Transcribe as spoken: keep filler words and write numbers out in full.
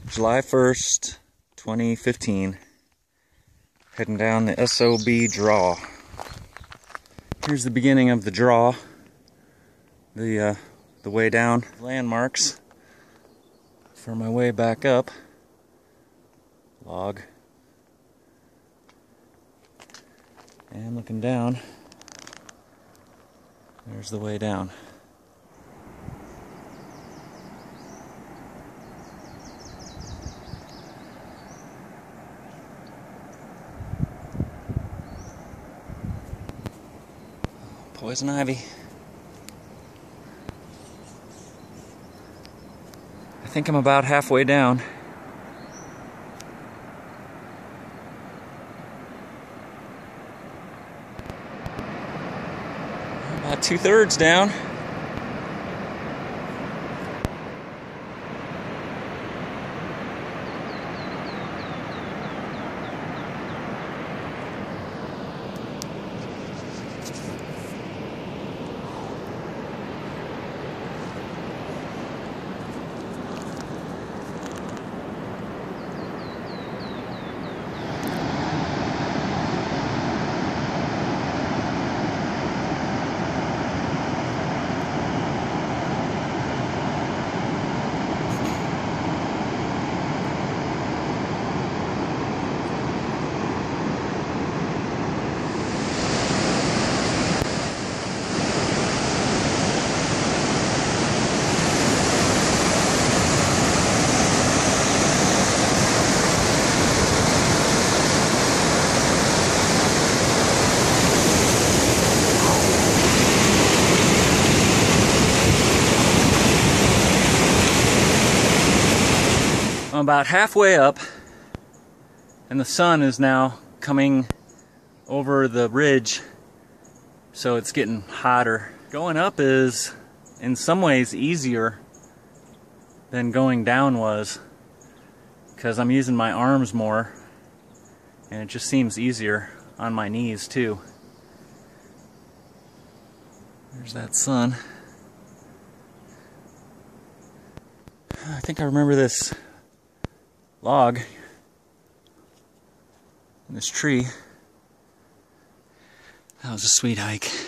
July first, twenty fifteen. Heading down the S O B draw. Here's the beginning of the draw. The uh, the way down. Landmarks for my way back up. Log. And looking down, there's the way down. Poison ivy. I think I'm about halfway down. About two-thirds down. I'm about halfway up, and the sun is now coming over the ridge, so it's getting hotter. Going up is in some ways easier than going down was, because I'm using my arms more, and it just seems easier on my knees too. There's that sun. I think I remember this log in this tree. That was a sweet hike.